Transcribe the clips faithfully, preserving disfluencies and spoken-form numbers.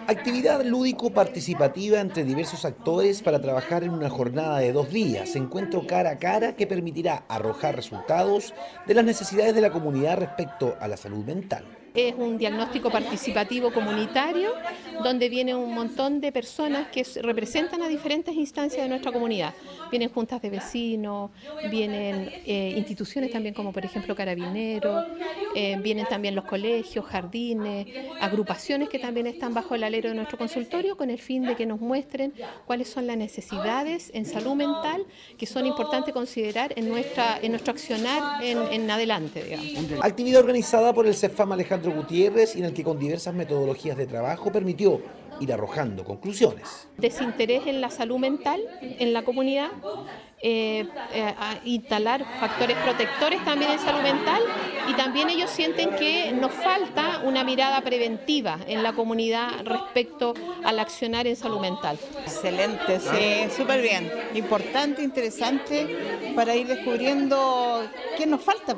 Actividad lúdico-participativa entre diversos actores para trabajar en una jornada de dos días, encuentro cara a cara que permitirá arrojar resultados de las necesidades de la comunidad respecto a la salud mental. Es un diagnóstico participativo comunitario donde viene un montón de personas que representan a diferentes instancias de nuestra comunidad. Vienen juntas de vecinos, vienen eh, instituciones también como por ejemplo Carabineros, eh, vienen también los colegios, jardines, agrupaciones que también están bajo el alero de nuestro consultorio con el fin de que nos muestren cuáles son las necesidades en salud mental que son importantes considerar en, nuestra, en nuestro accionar en, en adelante, digamos. Actividad organizada por el CEFAM Alejandro Gutiérrez y en el que con diversas metodologías de trabajo permitió ir arrojando conclusiones. Desinterés en la salud mental en la comunidad, eh, eh, instalar factores protectores también en salud mental y también ellos sienten que nos falta una mirada preventiva en la comunidad respecto al accionar en salud mental. Excelente, sí, súper bien, importante, interesante para ir descubriendo qué nos falta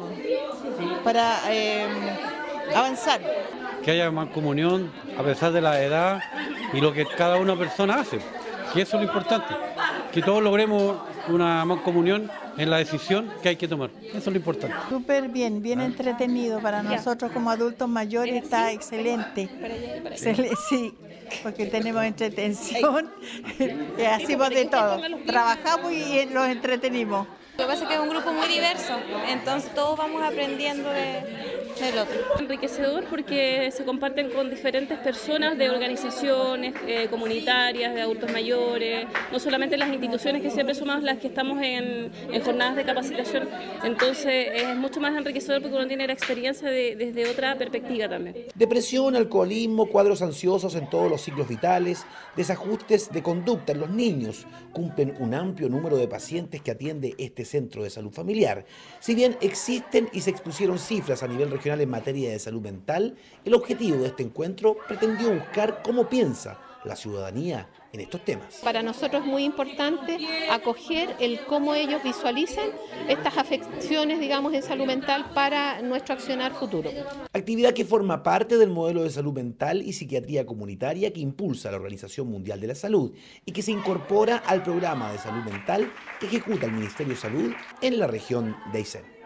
para eh, avanzar. Que haya mancomunión a pesar de la edad y lo que cada una persona hace, que eso es lo importante, que todos logremos una mancomunión en la decisión que hay que tomar, eso es lo importante. Súper bien, bien entretenido para nosotros como adultos mayores, está excelente, Excel- sí, porque tenemos entretención y hacemos de todo, trabajamos y los entretenimos. Lo que pasa es que es un grupo muy diverso, entonces todos vamos aprendiendo de, del otro. Enriquecedor porque se comparten con diferentes personas de organizaciones eh, comunitarias, de adultos mayores, no solamente las instituciones que siempre somos las que estamos en, en jornadas de capacitación, entonces es mucho más enriquecedor porque uno tiene la experiencia de, desde otra perspectiva también. Depresión, alcoholismo, cuadros ansiosos en todos los ciclos vitales, desajustes de conducta en los niños, cumplen un amplio número de pacientes que atiende este Centro de Salud Familiar. Si bien existen y se expusieron cifras a nivel regional en materia de salud mental, el objetivo de este encuentro pretendió buscar cómo piensa la ciudadanía en estos temas. Para nosotros es muy importante acoger el cómo ellos visualizan estas afecciones, digamos, en salud mental para nuestro accionar futuro. Actividad que forma parte del modelo de salud mental y psiquiatría comunitaria que impulsa la Organización Mundial de la Salud y que se incorpora al programa de salud mental que ejecuta el Ministerio de Salud en la región de Aysén.